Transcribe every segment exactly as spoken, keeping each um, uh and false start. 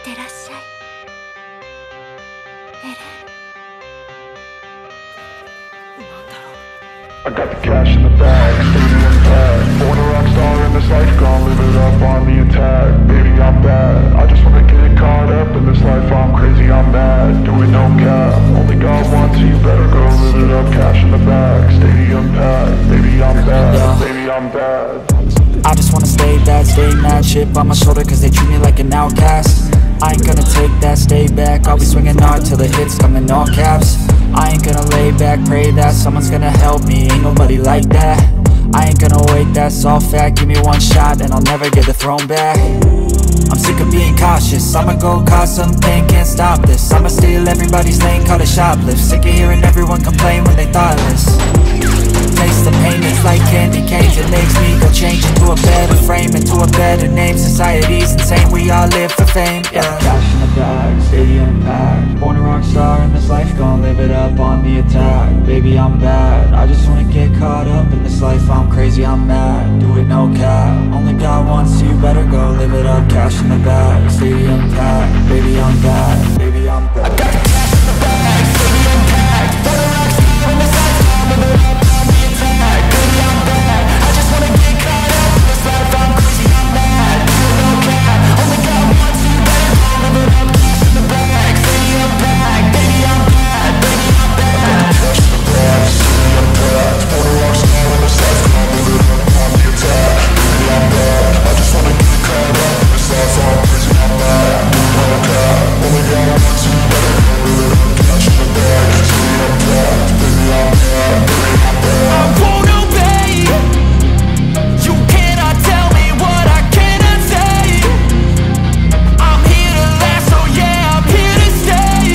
ってらっしゃい、エレン。なんだろう。 I got the cash in the bag, stadium packed. Born a rock star in this life, gonna live it up on the attack. Baby, I'm bad, I just wanna get caught up in this life. I'm crazy, I'm mad, doing no cap. Only got one, so you better go live it up. Cash in the bag, stadium packed. Baby, I'm bad, baby, I'm bad. I just wanna stay bad, stay mad. Chip on my shoulder cause they treat me like an outcast. I ain't gonna take that, stay back. I'll be swinging hard till the hits come in all caps. I ain't gonna lay back, pray that someone's gonna help me. Ain't nobody like that. I ain't gonna wait, that's all fact. Give me one shot and I'll never get the throne back. I'm sick of being cautious, I'ma go cause something, can't stop this. I'ma steal everybody's lane, call it shoplift. Sick of hearing everyone complain when they thoughtless. Taste the pain, it's like candy canes. It makes me go change into a better frame, into a better name. Society's insane, we all live for fame, yeah. Cash in the bag, stadium packed. Born a rock star in this life, gon' live it up on the attack. Baby, I'm bad, I just wanna get caught up in this life. I'm crazy, I'm mad, do it no cap. Only got one, so you better go live it up. Cash in the bag, stadium packed. Baby, I'm bad, baby, I'm bad. I got the cash in the bag, stadium packed. Born a rock star in this life, gon' live it up on the attack. Baby, I'm bad, I just wanna get caught up in this life. I'm crazy, I'm mad, do it no cap. Only got one, so you better go live it up. Cash in the bag, stadium packed. Baby, I'm bad, baby, I'm bad. Cash in the bag, stadium packed. Born a rock star in this life, gon' live it up on the attack. Baby, I'm bad, I just wanna get caught up in this life. I'm crazy, I'm mad, do it no cap. Only got one, so you better go live it up. Cash in the bag, stadium packed. Baby, I'm bad, baby, I'm bad. I won't obey. You cannot tell me what I cannot say. I'm here to last, so yeah, I'm here to stay.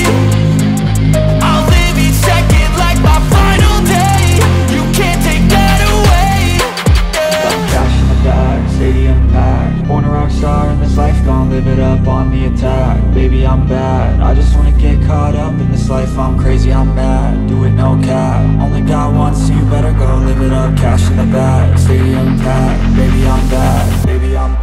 I'll live each second like my final day. You can't take that away, yeah. Cash in the bag, stadium packed. Born a rock star in this life, gon' live it up on the attack. Baby, I'm bad, I just wanna get caught up in this life. I'm crazy, I'm mad, do it no cap. Only got one, so you better go live it up. Cash in the bag, stadium packed. Baby, I'm bad, baby, I'm bad.